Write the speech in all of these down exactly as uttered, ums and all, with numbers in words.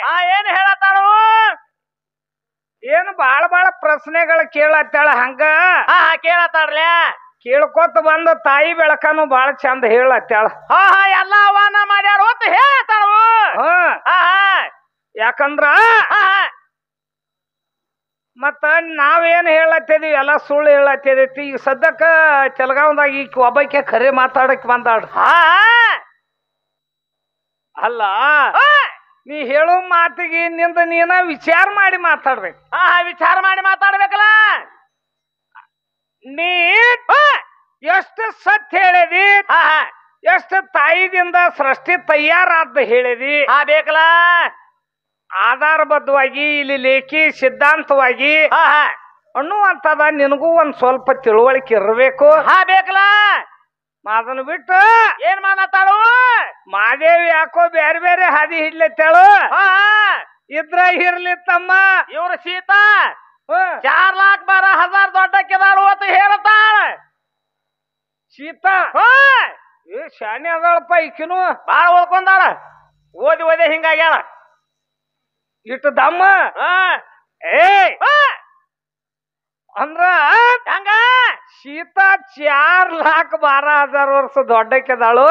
ಆ ಏನ್ ಹೇಳತ್ತಾಳು ಏನು ಬಾಳ ಬಾಳ ಪ್ರಶ್ನೆಗಳು ಕೇಳತ್ತಾಳ ಹಂಗ ಹಾ ಹಾ ಕೇಳತ್ತಾಳ್ಲೆ ಕೇಳ್ಕೊತ ಬಂದ ತಾಯಿ ಬೆಳಕನು ಬಾಳ ಚಂದ ಹೇಳತ್ತಾಳ ಹಾ ಹಾ ಎಲ್ಲಾ ಅವನ ಮಾಡ್ಯಾರ ಅಂತ ಹೇಳತ್ತಾಳು ಹ ಹಾ ಹಾ ಯಾಕಂದ್ರ ಹಾ ಮತ್ತ ನಾವೇನ್ ಹೇಳತ್ತಿದೀವಿ ಎಲ್ಲಾ ಸುಳ್ಳು ಹೇಳತ್ತಿದೈತಿ ಈಗ ಸದ್ಯಕ್ಕ ತೆಲಗಾಂವದಾಗ ಈಗ ಒಬ್ಬಕ್ಕೆ ಖರೆ ಮಾತಾಡಕ್ ಬಂದಾಳ ಹಾ ಅಲ್ಲ ನೀ ಹೇಳೋ ಮಾತಿಗೆ ನಿಂದ ನೀನ ವಿಚಾರ ಮಾಡಿ ಮಾತಾಡ್ಬೇಕು ಹಾ ವಿಚಾರ ಮಾಡಿ ಮಾತಾಡ್ಬೇಕಲ್ಲ ನೀ ಎಷ್ಟು ಸತ್ಯ ಹೇಳಿದಿ ಹಾ ಹಾ ಎಷ್ಟು ತಾಯಿದಿಂದ ಸೃಷ್ಟಿ ತಯಾರಾದ ಹೇಳಿದಿ ಹಾ ಬೇಕಲ್ಲ ಆಧಾರಬದ್ಧವಾಗಿ ಇಲ್ಲಿ ಲೇಖಿ ಸಿದ್ಧಾಂತವಾಗಿ ಹಾ ಹಾ ಅನ್ನುವಂಥದ ನಿನಗೂ ಒಂದ್ ಸ್ವಲ್ಪ ತಿಳುವಳಿಕೆ ಇರಬೇಕು ಹಾ ಬೇಕಲ್ಲ ಅದನ್ನ ಬಿಟ್ಟು ಏನ್ ಮಾತಾಡು ಮಾದೇವಿ ಯಾಕೋ ಬೇರೆ ಬೇರೆ ಹಾದಿ ಹಿಡ್ಲತ್ತೇಳು ಹಾ ಇದ್ರ ಇರ್ಲಿ ತಮ್ಮ ಇವ್ರ ಸೀತಾ ಚಾರ್ ಲಾಕ್ ಬಾರ ಹಜಾರ್ ದೊಡ್ಡಕ್ಕಿದಾರು ಅಂತ ಹೇಳ್ತಾಳ ಸೀತಾ ಏ ಶಾಣೆ ಅದಾಳಪ್ಪ ಈಕಿನು ಬಾಳ ಓದ್ಕೊಂಡಾಳ ಓದಿ ಓದಿ ಹಿಂಗಾಗ್ಯಾಳ ಇಟ್ಟು ದಮ್ಮ ಏ ಅಂದ್ರ ಹಂಗ ಸೀತಾ ಚಾರ್ ಲಾಕ್ ಬಾರ ಹಜಾರ್ ವರ್ಷ ದೊಡ್ಡಕ್ಕಿದಾಳು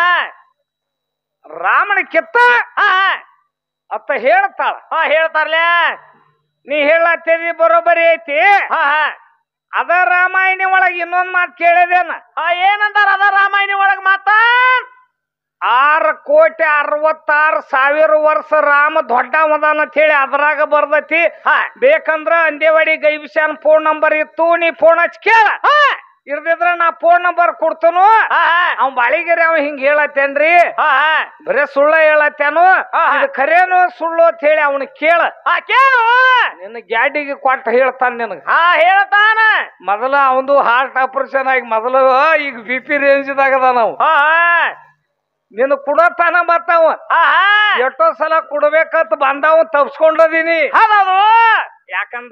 ರಾಮನ ಕಿತ್ತ ಅತ್ತ ಹೇಳ್ತಾಳ ಹಾ ಹೇಳ್ತಾರ್ಲೆ ನೀ ಹೇಳತ್ತೇದಿ ಬರೋಬ್ಬರಿ ಐತಿ ಹಾ ಹಾ ಅದ ರಾಮಾಯಣ ಒಳಗ ಇನ್ನೊಂದ್ ಮಾತು ಕೇಳಿದೇನ ಹಾ ಏನಂತಾರ ಅದ ರಾಮಾಯಣ ಒಳಗ ಮಾತ ಆರು ಕೋಟಿ ಅರವತ್ತಾರು ಸಾವಿರ ವರ್ಷ ರಾಮ ದೊಡ್ಡವದಾನ ಅಂತ ಹೇಳಿ ಅದ್ರಾಗ ಬರ್ದತಿ ಬೇಕಂದ್ರ ಅಂದೇವಾಡಿ ಗೈಬಿಶಾನ್ ಫೋನ್ ನಂಬರ್ ಇತ್ತು ನೀ ಫೋನ್ ಹಚ್ಚಿ ಕೇಳ ಇರ್ದಿದ್ರ ನಾ ಫೋನ್ ನಂಬರ್ ಕೊಡ್ತನು ಅವ್ ಬಾಳಿಗೆರೆ ಅವ ಹಿಂಗ ಹೇಳತ್ತೇನ್ರಿ ಬರೇ ಸುಳ್ಳ ಹೇಳತ್ತೇನು ಇದು ಖರೇನು ಸುಳ್ಳು ಅಂತ ಹೇಳಿ ಅವನ ಕೇಳ ಕೇಳು ನಿನ್ನ ಗ್ಯಾಡಿಗೆ ಕೊಟ್ಟ ಹೇಳ್ತಾನ ನಿನಗ ಹಾ ಹೇಳ್ತಾನ ಮೊದಲ ಅವಂದು ಹಾರ್ಟ್ ಆಪರೇಷನ್ ಆಗಿ ಮೊದಲು ಈಗ ಬಿ ಪಿ ರೇಂಜ್ದಾಗದ ನಾವು ನಿನ್ನ ಕುಡತಾನ ಬರ್ತಾವ ಎಷ್ಟೋ ಸಲ ಕುಡ್ಬೇಕಂತ ಬಂದಾವ ತಪ್ಸ್ಕೊಂಡದೀನಿ ಯಾಕಂದ್ರ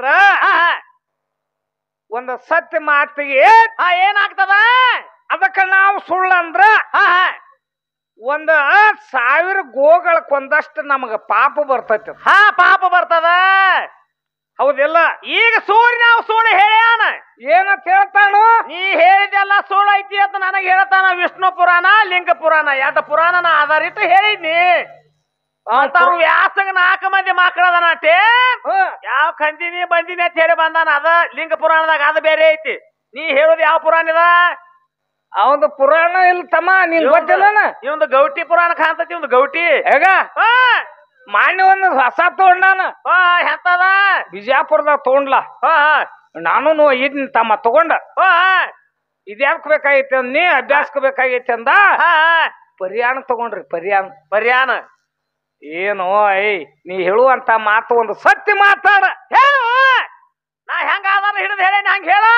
ಒಂದ ಸತ್ಯ ಮಾತಿಗೆ ಏನಾಗ್ತದ ಅದಕ್ಕ ನಾವು ಸುಳ್ಳ ಅಂದ್ರ ಒಂದ ಸಾವಿರ ಗೋಗಳಕ್ ಒಂದಷ್ಟು ನಮಗ ಪಾಪ ಬರ್ತೈತಿ ಹಾ ಪಾಪ ಬರ್ತದ ಹೌದಿಲ್ಲ ಈಗ ಸೂರ್ಯ ನಾವು ಸುಳ್ಳು ಹೇಳ್ಯಾನ ಏನಂತ ಹೇಳ್ತಾನು ನೀ ಹೇಳಿದೆಲ್ಲ ಸುಳ್ಳು ಐತಿ ಅಂತ ನನಗೆ ಹೇಳ್ತಾನ ವಿಷ್ಣು ಪುರಾಣ ಲಿಂಗ ಪುರಾಣ ಎರಡು ಪುರಾಣನ ಆಧಾರಿತ ಹೇಳಿದ್ನಿ ವ್ಯಾಸಂಗ ನಾಲ್ಕು ಮಂದಿ ಮಕ್ಕಳದನತೆ ಯಾವ ಕಂದಿನಿ ಬಂದಿನಿ ಅಂತ ಹೇಳಿ ಬಂದಾನ ಅದ ಲಿಂಗ ಪುರಾಣದಾಗ ಅದ ಬೇರೆ ಐತಿ ನೀ ಹೇಳುದು ಯಾವ ಪುರಾಣ ಇದ ಅವಂದು ಪುರಾಣ ಇಲ್ಲ ತಮ್ಮ ನೀನ್ ಗೊತ್ತಿಲ್ಲನ ಇವಂದು ಗೌಟಿ ಪುರಾಣ ಕಾಣ್ತತಿ ಒಂದು ಗೌಟಿ ಹೇಗ ಮಾನ್ಯ ಒಂದು ಹೊಸ ತಗೊಂಡಾನ ಎಂತದ ಬಿಜಾಪುರದಾಗ ತಗೊಂಡ್ಲಾ ನಾನು ಇದ್ನಿ ತಮ್ಮ ತಗೊಂಡ ಇದ್ಯಾಕ್ ಬೇಕಾಗೈತಿ ಅಂದ್ ನೀ ಅಭ್ಯಾಸಕ್ ಬೇಕಾಗೈತಿ ಅಂದ ಪರಿಯಾಣ ತಗೊಂಡ್ರಿ ಪರಿಯಾಣ ಪರಿಯಾಣ ಏನು ಐ ನೀ ಹೇಳುವಂತ ಮಾತು ಒಂದು ಸತ್ಯ ಮಾತಾಡ ಹೇಳು ನಾ ಹೆಂಗ ಆಧಾರ ಹಿಡಿದು ಹೇಳೇನಿ ಹಂಗ ಹೇಳ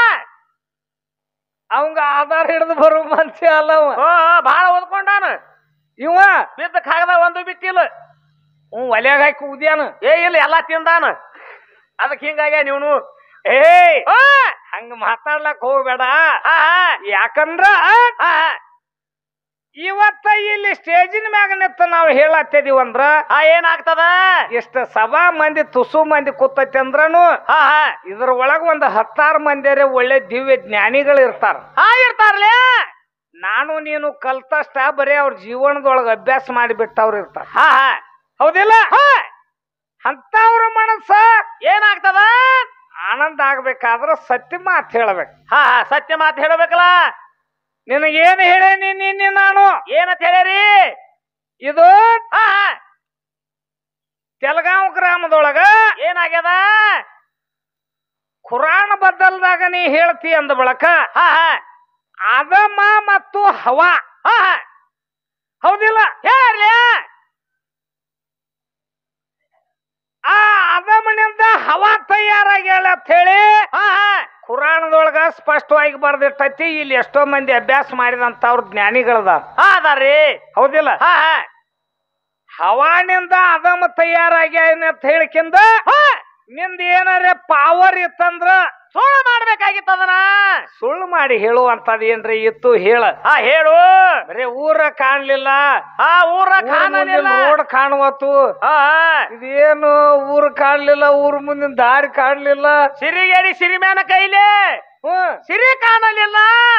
ಅವಂಗ ಆಧಾರ ಹಿಡಿದು ಬರೋ ಮನುಷ್ಯ ಅಲ್ಲವ ಬಾಳ ಓದ್ಕೊಂಡಾನ ಇವ ಬಿದ್ದ ಕಾಗದ ಒಂದು ಬಿಟ್ಟಿಲ್ಲ ಹ್ಮ್ ಒಲೆಯಾಗ ಹಾಕಿ ಉದ್ಯಾನ ಏ ಇಲ್ಲ ಎಲ್ಲಾ ತಿಂದಾನ ಅದಕ್ಕೆ ಹಿಂಗಾಗ್ಯ ನೀವನು ಏಯ್ ಹಂಗ ಮಾತಾಡ್ಲಕ್ ಹೋಗ್ಬೇಡ ಯಾಕಂದ್ರ ಇವತ್ತ ಇಲ್ಲಿ ಸ್ಟೇಜಿನ ಮ್ಯಾಗ ನಿಂತ ನಾವು ಹೇಳತ್ತಿದೀವಂದ್ರ ಏನಾಗ್ತದ ಎಷ್ಟ ಸಭಾ ಮಂದಿ ತುಸು ಮಂದಿ ಕೂತೈತಿ ಅಂದ್ರನು ಇದ್ರ ಒಳಗ ಒಂದ್ ಹತ್ತಾರು ಮಂದಿಯರೇ ಒಳ್ಳೆ ದಿವ್ಯ ಜ್ಞಾನಿಗಳು ಇರ್ತಾರ ಇರ್ತಾರಲೇ ನಾನು ನೀನು ಕಲ್ತಷ್ಟ ಬರೀ ಅವ್ರ ಜೀವನದೊಳಗ ಅಭ್ಯಾಸ ಮಾಡಿಬಿಟ್ಟವ್ರು ಇರ್ತಾರ ಹೌದಿಲ್ಲ ಅಂತವ್ರ ಮನಸ್ಸ ಏನಾಗ್ತದ ಆನಂದ ಆಗ್ಬೇಕಾದ್ರ ಸತ್ಯ ಮಾತು ಹೇಳಬೇಕು ಹಾ ಸತ್ಯ ಮಾತು ಹೇಳಬೇಕಲ್ಲ ನಿನಗೇನು ಹೇಳೇನಿ ನಿನ್ನೆ ನಾನು ಏನಂತ ಹೇಳಿರಿ ಇದು ತೆಲಗಾಂವ್ ಗ್ರಾಮದೊಳಗ ಏನಾಗ್ಯದ ಖುರಾನ್ ಬದ್ದಲ್ದಾಗ ನೀ ಹೇಳ್ತಿ ಅಂದ ಬಳಕ ಅದಮ ಮತ್ತು ಹವಾ ಹೌದಿಲ್ಲ ಹೇಳಿ ಆ ಅದಮನಿಂದ ಹವಾ ತಯಾರಾಗಿ ಅಂತ ಹೇಳಿ ಖುರಾನದೊಳಗ ಸ್ಪಷ್ಟವಾಗಿ ಬರ್ದಿರ್ತೈತಿ ಇಲ್ಲಿ ಎಷ್ಟೋ ಮಂದಿ ಅಭ್ಯಾಸ ಮಾಡಿದಂತವ್ರ ಜ್ಞಾನಿಗಳದ ಅದಾರಿ ಹೌದಿಲ್ಲ ಹವಾನಿಂದ ಅದಮ ತಯಾರಾಗಿ ಅಂತ ಹೇಳಿಕಿಂದ ನಿಂದ ಏನಾರ ಪವರ್ ಇತ್ತಂದ್ರ ಸುಳ್ಳು ಮಾಡ್ಬೇಕಾಗಿತ್ತು ಅದನ್ನ ಸುಳ್ಳು ಮಾಡಿ ಹೇಳುವಂತದ್ ಏನ್ರಿ ಇತ್ತು ಹೇಳ. ಹಾ ಹೇಳು. ಬರೇ ಊರ ಕಾಣ್ಲಿಲ್ಲ, ಹಾ ಊರ ಕಾಣಲಿಲ್ಲ, ರೋಡ್ ಕಾಣುವತ್ತು. ಹಾ ಇದೇನು ಊರ್ ಕಾಣ್ಲಿಲ್ಲ, ಊರ್ ಮುಂದಿನ ದಾರಿ ಕಾಣ್ಲಿಲ್ಲ. ಸಿರಿಗೇಡಿ ಸಿರಿಮ್ಯಾನ ಕೈಲಿ ಹ್ಮ್ ಸಿರಿ ಕಾಣಲಿಲ್ಲ.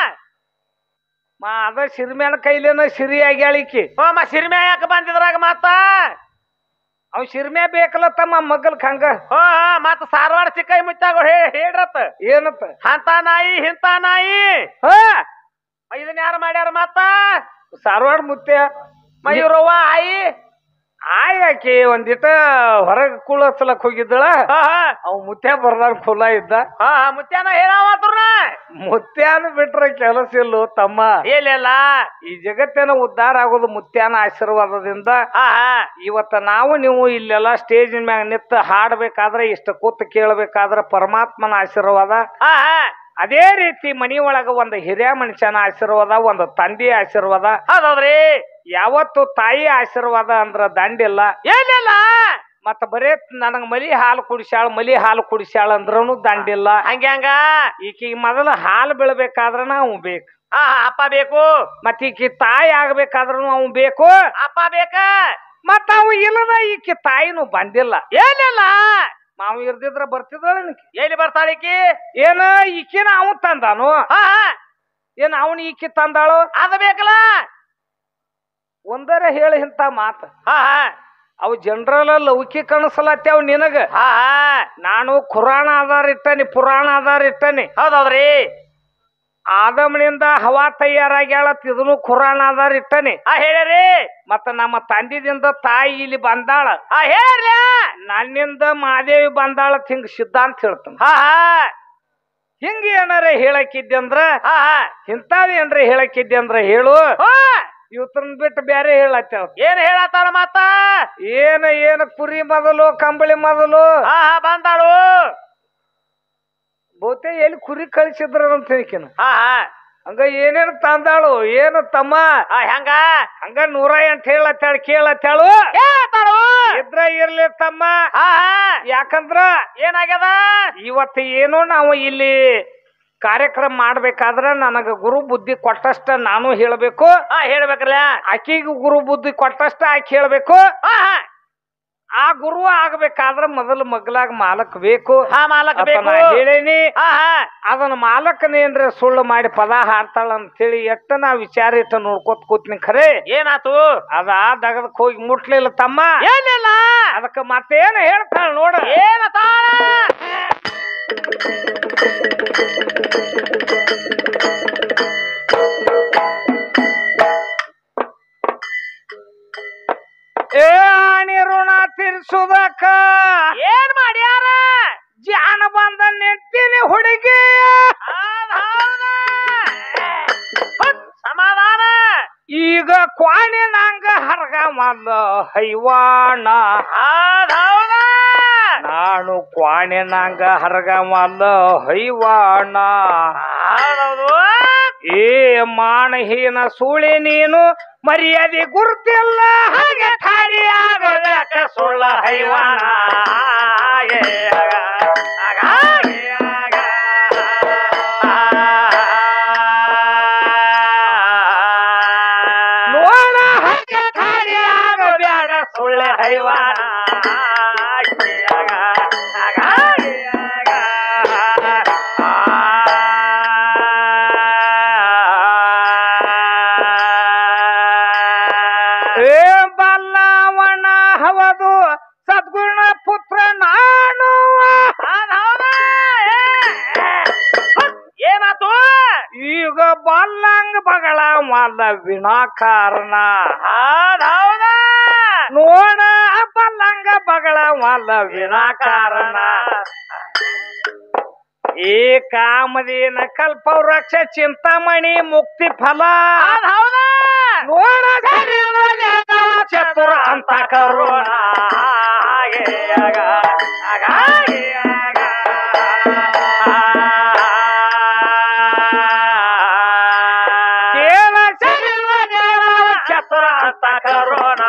ಮಾ ಅದ ಸಿರಿಮ್ಯಾನ ಕೈಲೇನ ಸಿರಿ ಆಗ್ಯಾಳಿಕಿ. ಹೋಮ ಸಿರಿಮ್ಯಾ ಯಾಕೆ ಬಂದಿದ್ರಾಗ ಮತ್ತ ಅವ್ ಸಿರಿಮ್ಯಾ ಬೇಕಲ್ಲ ತಮ್ಮ ಮಗಲ್ಕ್ ಹಂಗ. ಹೋ ಮತ್ತ ಸಾರವಾಡ ಚಿಕ್ಕೈ ಮುಚ್ಚಾಗ ಹೇಳ್ರತ್ತ ಏನತ್ತ ಅಂತ ನಾಯಿ ಇಂತ ನಾಯಿ. ಹ ಇದನ್ನ ಯಾರು ಮಾಡ್ಯಾರ ಮತ್ತ ಸಾರವಾಡ ಮುತ್ಯ ಮಯೂರವ್ವ ಆಯಿ ಆಯ್ಯಾಕಿ ಒಂದಿಟ ಹೊರಗ ಕುಳ ಹಚ್ಚಲಕ್ ಹೋಗಿದ್ದಳ. ಅವ್ ಮುತ್ಯ ಬರ್ದಾರ ಕುಲ ಇದ್ದ. ಮುತ್ಯಾನ ಹೇಳಾವತ್ರನ ಮುತ್ಯಾನ ಬಿಟ್ರ ಕೆಲಸ ಇಲ್ಲೋ ತಮ್ಮ. ಏನಿಲ್ಲ ಈ ಜಗತ್ತಿನ ಉದ್ಧಾರ ಆಗೋದು ಮುತ್ಯಾನ ಆಶೀರ್ವಾದದಿಂದ. ಇವತ್ತ ನಾವು ನೀವು ಇಲ್ಲೆಲ್ಲ ಸ್ಟೇಜ್ ಮ್ಯಾಗ ನಿಂತ ಹಾಡ್ಬೇಕಾದ್ರೆ ಇಷ್ಟ ಕೂತ್ ಕೇಳಬೇಕಾದ್ರ ಪರಮಾತ್ಮನ ಆಶೀರ್ವಾದ. ಅದೇ ರೀತಿ ಮನಿ ಒಳಗ ಒಂದು ಹಿರಿಯ ಮನುಷ್ಯನ ಆಶೀರ್ವಾದ, ಒಂದು ತಂದೆ ಆಶೀರ್ವಾದ. ಹೌದೌದ್ರಿ. ಯಾವತ್ತು ತಾಯಿ ಆಶೀರ್ವಾದ ಅಂದ್ರ ದಂಡಿಲ್ಲ ಏನಿಲ್ಲ. ಮತ್ತ ಬರೇ ನನಗ್ ಮಲಿ ಹಾಲು ಕುಡಿಸ್ಯಾಳ ಮಲಿ ಹಾಲು ಕುಡಿಸ್ಯಾಳ ಅಂದ್ರೂ ದಂಡಿಲ್ಲ. ಹಂಗ ಹಂಗ ಈಕಿ ಮೊದಲ ಹಾಲು ಬೀಳ್ಬೇಕಾದ್ರನ ಅವ್ ಬೇಕು. ಹಾ ಅಪ್ಪ ಬೇಕು. ಮತ್ತ ಈಕಿ ತಾಯಿ ಆಗ್ಬೇಕಾದ್ರೂ ಅವ್ ಬೇಕು, ಅಪ್ಪ ಬೇಕ. ಮತ್ತ ಅವ್ ಇಲ್ಲದ ಈಕಿ ತಾಯಿನೂ ಬಂದಿಲ್ಲ. ಏನಿಲ್ಲ ಮಾವು ಇರ್ದಿದ್ರ ಬರ್ತಿದ್ಳ. ಎಲ್ಲಿ ಬರ್ತಾಳಿಕಿ? ಏನ ಈಕಿನ ಅವ್ ತಂದಾನು? ಏನ್ ಅವನ್ ಈಕಿ ತಂದಾಳು? ಅದ ಬೇಕಲ್ಲ. ಒಂದರ ಹೇಳಿ ಇಂತ ಮಾತ. ಹಾ ಅವು ಜನರಲ್ ಲೌಕಿ ಕಣಸಲತ್ತೇವ್ ನಿನಗ. ಹಾ ನಾನು ಖುರಾಣ ಆಧಾರ ಇಟ್ಟನಿ, ಪುರಾಣ ಆಧಾರ ಇಟ್ಟನಿ. ಹೌದೌದ್ರಿ. ಆದಮನಿಂದ ಹವಾ ತಯಾರಾಗ್ಯಾಳತ್ ಇದನ್ನು ಖುರಾಣ ಆಧಾರ ಇಟ್ಟನಿ. ಹಾ ಹೇಳ್ರಿ. ಮತ್ತ ನಮ್ಮ ತಂದಿದಿಂದ ತಾಯಿ ಇಲ್ಲಿ ಬಂದಾಳ. ಹಾ ಹೇಳ್ರಿ. ನನ್ನಿಂದ ಮಾದೇವಿ ಬಂದಾಳ ಹಿಂಗ ಸಿದ್ಧಾಂತ ಹೇಳ್ತಾನ. ಹಾ ಹಾ ಹಿಂಗ ಏನಾರ ಹೇಳಕ್ಕಿದ್ದೆ ಅಂದ್ರ ಹಾ ಹಾ ಇಂತಾವ್ ಏನ್ರ ಹೇಳಕ್ಕಿದ್ದೆ ಅಂದ್ರ ಹೇಳು. ಇವತ್ತನ್ ಬಿಟ್ಟು ಬ್ಯಾರೆ ಹೇಳತ್ತೇವ. ಏನ್ ಹೇಳತ್ತಾರ ಮತ್ತ? ಏನ ಏನ ಕುರಿ ಮೊದಲು ಕಂಬಳಿ ಮೊದಲು. ಹಾ ಹಾ ಬಂದಾಳು. ಬಹುತೇ ಎಲ್ಲಿ ಕುರಿ ಕಳಿಸಿದ್ರ ಅಂತ ಹೇಳ್ಕಿನ. ಹಾ ಹಾ ಹಂಗ ಏನೇನು ತಂದಾಳು. ಏನು ತಮ್ಮ ಹೆಂಗ ಹಂಗ ನೂರ ಎಂಟು ಹೇಳತ್ತಾಳ ಕೇಳತ್ತಾಳು. ಇದ್ರ ಇರ್ಲಿ ತಮ್ಮ. ಯಾಕಂದ್ರ ಏನಾಗ್ಯದ ಇವತ್ತು ಏನೋ ನಾವು ಇಲ್ಲಿ ಕಾರ್ಯಕ್ರಮ ಮಾಡ್ಬೇಕಾದ್ರ ನನಗ ಗುರು ಬುದ್ಧಿ ಕೊಟ್ಟಷ್ಟ ನಾನು ಹೇಳಬೇಕು. ಹೇಳ್ಬೇಕ್ರಲ್ಲ. ಆಕಿಗೂ ಗುರು ಬುದ್ಧಿ ಕೊಟ್ಟಷ್ಟ ಆಕಿ ಹೇಳ್ಬೇಕು. ಆ ಗುರು ಆಗ್ಬೇಕಾದ್ರ ಮೊದಲು ಮಗ್ಲಾಗ ಮಾಲಕ್ ಬೇಕು. ಹೇಳೇನಿ. ಅದನ್ನ ಮಾಲಕನೇನ್ರ ಸುಳ್ಳು ಮಾಡಿ ಪದ ಹಾಡ್ತಾಳ ಅಂತೇಳಿ ಎಷ್ಟ ನಾ ವಿಚಾರ ಇಟ್ಟ ನೋಡ್ಕೋತ ಕೂತ್ನಿ. ಖರೆ ಏನಾತು? ಅದ ದಗದಕ್ ಹೋಗಿ ಮುಟ್ಲಿಲ್ಲ ತಮ್ಮ. ಏನಿಲ್ಲ. ಅದಕ್ಕ ಮತ್ತೇನ ಹೇಳ್ತಾಳ ನೋಡ. ಏನತಾಳ? ಏ ಆಣಿ ಋಣ ತೀರ್ಸುದಕ್ಕ ಏನ್ ಮಾಡ್ಯಾರ? ಜಾನ ಬಂದ ನೆಟ್ಟಿನಿ ಹುಡುಗಿ. ಸಮಾಧಾನ. ಈಗ ಕ್ವಾಣಿ ನಂಗ ಹರ್ಗ ಮಲ್ಲ ಹೈವಾಣ. ನಾನು ಕ್ವಾಣಿ ನಂಗ ಹರ್ಗ ಮಲ್ಲ ಹೈವಾಣ. ಏ ಮಾನಹೀನ ಸೂಳಿ ನೀನು ಮರ್ಯಾದೆ ಗುರ್ತಿಲ್ಲ ಹಾಗೆ ಠಾರಿ ಆಗೋದಕ್ಕ ಸುಳ್ಳ ಹೈವಾಣ. ನೋಡ ಹಾಗೆ ಠಾರಿ ಆಗ ಬ್ಯಾಡ ಸುಳ್ಳ ಹೈವಾಣ. ಬಲ್ಲವಣ ಹವದು ಸದ್ಗುಣ ಪುತ್ರ ನಾನು. ಏನಾತು? ಈಗ ಬಲ್ಲಂಗ ಬಗಳ ಮಲ್ಲ ವಿನಾಕಾರಣ. ನೋಡ ಬಲ್ಲಂಗ ಬಗಳ ಮಲ್ಲ ವಿನಾಕಾರಣ. ಈ ಕಾಮದೇನ ಕಲ್ಪ ವೃಕ್ಷ ಚಿಂತಾಮಣಿ ಮುಕ್ತಿ ಫಲ. ನೋಡ ಚತುರ ಅಂತ ಕರುಣ. ಚತುರ ಅಂತ ಕರುಣ.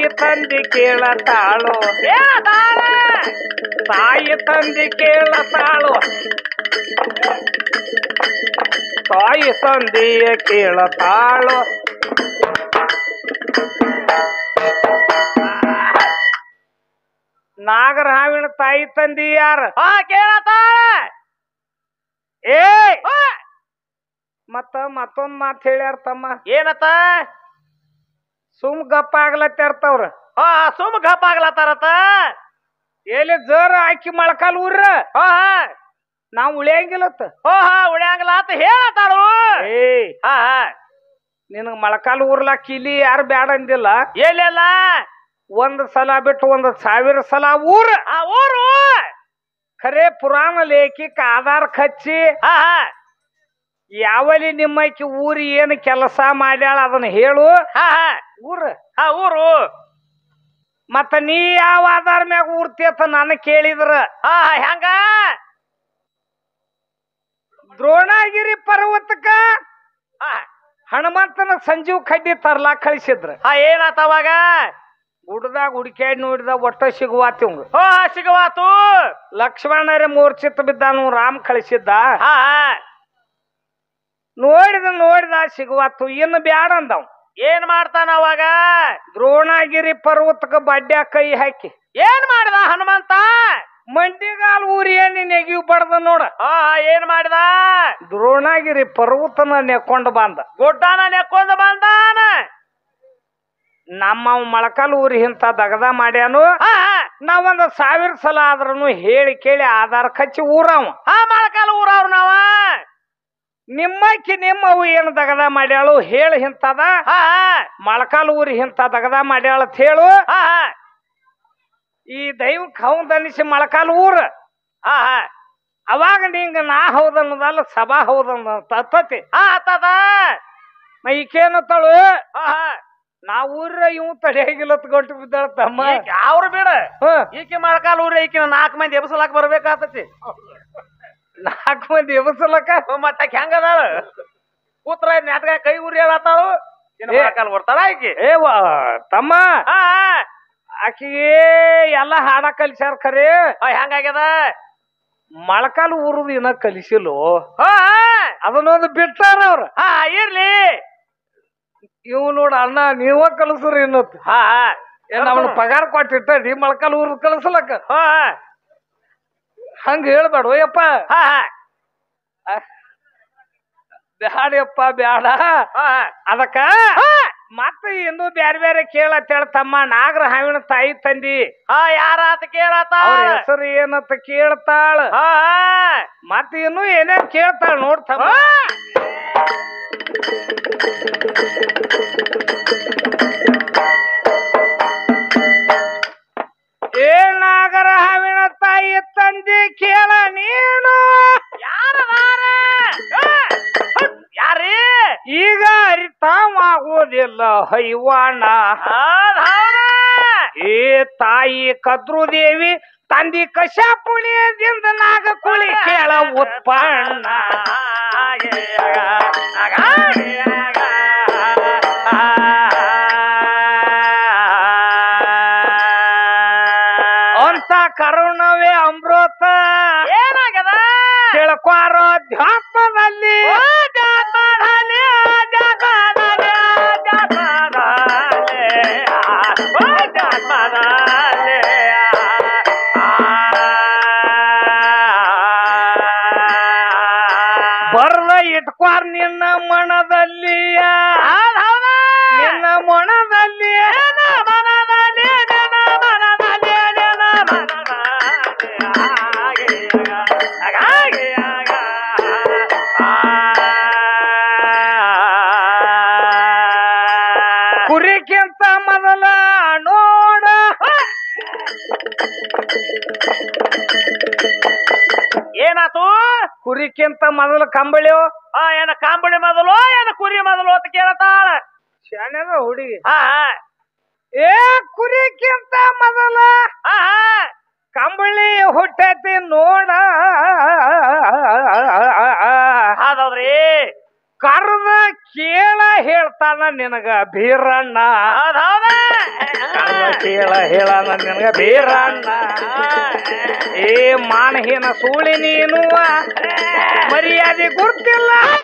ತಂದಿ ಕೇಳತಾಳು ಕೇಳತಾಳ ತಾಯಿ ತಂದಿ ಕೇಳತಾಳು ತಾಯಿ ತಂದೆಯ ಕೇಳತಾಳು ನಾಗರ ಹಾವಿನ ತಾಯಿ ತಂದಿ ಯಾರ ಹಾ ಕೇಳತಾಳ ಏ ಹಾ. ಮತ್ತ ಮತ್ತೊಂದ್ ಮಾತು ಹೇಳ್ಯಾರ ತಮ್ಮ ಏನತ್ತ ಸುಮ್ ಗಪ್ಪ ಆಗ್ಲತ್ತಾರ್ತವ್ರ ಹಾ ಸುಮ್ ಗಪ್ಪ ಆಗ್ಲತ್ತಾರತ್ತ ಎಲ್ಲಿ ಜೋರ ಹಾಕಿ ಮೊಳಕಾಲ್ ಊರ್ರ ಹಾ ಹಾ ನಾವ್ ಉಳಿಯಂಗಿಲ್ಲತ್ತ ಹೋ ಹಾ ಉಳ್ಯಾಂಗಲ್ಲ ಅಂತ ಹೇಳತ್ತಾಳು ಏ ಹಾ ಹಾ ನಿನಗ್ ಮೊಳಕಾಲ್ ಊರ್ಲಾಕ ಇಲ್ಲಿ ಯಾರು ಬ್ಯಾಡ ಅಂದಿಲ್ಲ ಎಲ್ಲೆಲ್ಲ ಒಂದ್ ಸಲ ಬಿಟ್ಟು ಒಂದ್ ಸಾವಿರ ಸಲ ಊರ್ ಆ ಊರು ಖರೆ ಪುರಾಣ ಲೇಖಿಕ್ ಆಧಾರ್ ಹಚ್ಚಿ ಹಾ ಹಾ ಯಾವಲಿ ನಿಮ್ಮಕ್ಕಿ ಊರಿ ಏನು ಕೆಲಸ ಮಾಡ್ಯಾಳ ಅದನ್ನ ಹೇಳು ಹಾ ಹಾ ಊರ್ ಹಾ ಊರು ಮತ್ತ ನೀ ಯಾವ ಆಧಾರ ಮ್ಯಾಗ ಊರ್ತಿ ಅಂತ ನಾನು ಕೇಳಿದ್ರ ಹಾ ಹಾ ಹೆಂಗ ದ್ರೋಣಗಿರಿ ಪರ್ವತಕ್ಕ ಹಾ ಹನುಮಂತನ ಸಂಜೀವ್ ಕಡ್ಡಿ ತರ್ಲಾಕ್ ಕಳಿಸಿದ್ರ ಹಾ ಏನಾತ ಅವಾಗ ಗುಡ್ದಾಗ ಹುಡುಕ್ಯಾಡಿ ನೋಡಿದ ಒಟ್ಟ ಸಿಗುವಾತಿವಂಗ ಹೋ ಹಾ ಸಿಗವಾತು ಲಕ್ಷ್ಮಣರೇ ಮೂರ್ಛಿತ ಬಿದ್ದಾನು ರಾಮ್ ಕಳಿಸಿದ್ದ ಹಾ ಹಾ ನೋಡಿದ ನೋಡಿದ ಸಿಗುವಾತು ಇನ್ನು ಬ್ಯಾಡ ಅಂದವ್ ಏನ್ ಮಾಡ್ತಾನ ಅವಾಗ ದ್ರೋಣಗಿರಿ ಪರ್ವತಕ್ಕ ಬಡ್ಡ್ಯಾ ಕೈ ಹಾಕಿ ಏನ್ ಮಾಡಿದ ಹನುಮಂತ ಮಂಡಿಗಾಲ್ ಊರಿಯ ನೆಗಿವ್ ಬಡ್ದ ನೋಡ ಹಾ ಹಾ ಏನ್ ಮಾಡಿದ ದ್ರೋಣಗಿರಿ ಪರ್ವತನ ನೆಕ್ಕೊಂಡ್ ಬಂದ ಗುಡ್ಡನ ನೆಕ್ಕೊಂಡ್ ಬಂದಾನ ನಮ್ಮ ಮೊಳಕಾಲ್ ಊರಿ ಇಂತ ದಗದ ಮಾಡ್ಯಾನು ಹಾ ಹಾ ನಾವೊಂದ್ ಸಾವಿರ ಸಲ ಆದ್ರೂ ಹೇಳಿ ಕೇಳಿ ಆಧಾರ ಕಚ್ಚಿ ಊರವ ಹಾ ಮೊಳಕಾಲ ಊರವ್ರು ನಾವ ನಿಮ್ಮಕ್ಕಿ ನಿಮ್ಮವು ಏನು ದಗದ ಮಾಡ್ಯಾಳು ಹೇಳಿ ಇಂತದ ಹಾ ಹಾ ಮೊಳಕಾಲ್ ಊರಿ ಇಂತ ದಗದ ಮಾಡ್ಯಾಳ ಅಂತ ಹೇಳು ಹಾ ಹಾ ಈ ದೈವಕ್ ಹೌದ್ ಅನಿಸಿ ಮೊಳಕಾಲ್ ಊರ್ ಹಾ ಹಾ ಅವಾಗ ನಿಂಗ ನಾ ಹೌದನ್ನೋದಲ್ಲ ಸಭಾ ಹೌದನ್ನ ತತ್ತತಿ ಹಾ ಹತ್ತದ ಈಕೇನತ್ತಳು ಹಾ ಹಾ ನಾ ಊರ ಇವ್ ತಡೆಯಾಗಿಲ್ಲತ್ ಗಂಟು ಬಿದ್ದಾಳ ತಮ್ಮ ಅವ್ರು ಬಿಡ ಹ್ಮ್ ಈಕೆ ಮೊಳಕಾಲ ಊರ ಈಕಿನ ನಾಲ್ಕು ಮಂದಿ ಎಬ್ಸಲಾಕ್ ಬರ್ಬೇಕಾತತಿ ನಾಲ್ಕು ಮಂದಿ ಎಬಸಲಕ್ಕ ಮತ್ತ ಹೆಂಗದಾಳ ಕೂತ್ರ ನಾಟಕ ಕೈ ಉರಿ ಹೇಳತ್ತಾಳು ಮೊಳಕಾಲ ಬರ್ತಾಳ ಈಕಿ ಏ ವಾ ತಮ್ಮ ಹಾ ಆಕಿಗೆ ಎಲ್ಲ ಹಾಡ ಕಲಿಸ್ಯಾರ ಖರೆ ಹೆಂಗಾಗ್ಯದ ಮೊಳಕಾಲು ಊರುದು ಇನ್ನ ಕಲಿಸಿಲು ಹಾ ಅದನ್ನೊಂದು ಬಿಟ್ಟಾರ ಅವ್ರ ಹಾ ಇರ್ಲಿ ಇವ್ ನೋಡ ಅಣ್ಣ ನೀವ ಕಲಸ್ರಿ ಇನ್ನತ್ ಹಾ ಅವನ ಪಗಾರ ಕೊಟ್ಟಿಟ್ಟ ನೀ ಮೊಳಕಾಲು ಊರ್ ಕಲಸಲಕ್ಕ ಹಾ ಹಂಗ ಹೇಳ್ಬೇಡ ಯಪ್ಪ ಹಾ ಬ್ಯಾಡಪ್ಪ ಬ್ಯಾಡ ಅದಕ್ಕ ಮತ್ತ ಇನ್ನು ಬ್ಯಾರೆ ಬ್ಯಾರೆ ಕೇಳತ್ತೇಳ ತಮ್ಮ ನಾಗರ ಹಾವಿನ ತಾಯಿ ತಂದಿ ಹಾ ಯಾರಾತ ಕೇಳತ್ತ ಅವ್ರ ಹೆಸರು ಏನಂತ ಕೇಳ್ತಾಳ ಹಾ ಮತ್ತ ಇನ್ನು ಏನೇನ್ ಕೇಳ್ತಾಳ ನೋಡ್ತಮ್ಮ ಏ ನಾಗರ ಹಾವಿನ ತಾಯಿ ತಂದಿ ಕೇಳ ನೀನು ಯಾರದಾರ ಯಾರೀ ಈಗ ಅರಿತಾವಾಗುವುದಿಲ್ಲ ಹೈವಾಣ ಏ ತಾಯಿ ಕದ್ರು ದೇವಿ ತಂದಿ ಕಶಾಪುಳಿಯದಿಂದ ನಾಗ ಕುಳಿ ಕೇಳ ಉತ್ಪನ್ನ ಅಂತ ಕರುಣವೇ ಅಮೃತ ಏನಾಗದ ತಿಳ್ಕೋರೋ ಧ್ಯಾತ್ಮದಲ್ಲಿ ಬರ್ದ ಇಟ್ಕೋರ್ ನಿನ್ನ ಮನದಲ್ಲಿ ನಿನ್ನ ಮನದಲ್ಲಿ ಕುರಿಕ್ಕಿಂತ ಮೊದಲ ನೋಡ ಏನಾತು ಕುರಿಕ್ಕಿಂತ ಮೊದಲ ಕಂಬಳಿಯೋ ಆ ಏನ ಕಾಂಬಳಿ ಮೊದಲು ಏನ ಕುರಿ ಮೊದಲು ಅಂತ ಕೇಳತಾಳ ಶಾಣ್ಯದ ಹುಡುಗಿ ಹಾ ಹಾ ಏ ಕುರಿಕ್ಕಿಂತ ಮೊದಲ ಹಾ ಹಾ ಕಂಬಳಿ ಹುಟ್ಟೈತಿ ನೋಡ ಹೌದೌದ್ರಿ ಕರ್ದ ಕೇಳ ಹೇಳ್ತಾನ ನಿನಗ ಬೀರಣ್ಣ ಹೌದೌದ ಕರ್ದ ಕೇಳ ಹೇಳ ನಿನಗ ಬೇರಣ್ಣ ಏ ಮಾನಹೀನ ಸೂಳಿ ನೀನು ಮರ್ಯಾದೆ ಗುರ್ತಿಲ್ಲ